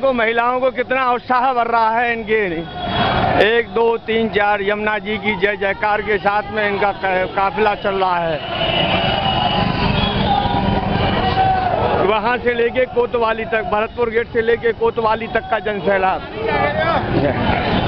देखो महिलाओं को कितना उत्साह बढ़ रहा है इनके 1 2 3 4 यमुना जी की जय जयकार के साथ में इनका काफिला चल रहा है। वहां से लेके कोतवाली तक, भरतपुर गेट से लेके कोतवाली तक का जनसैलाब।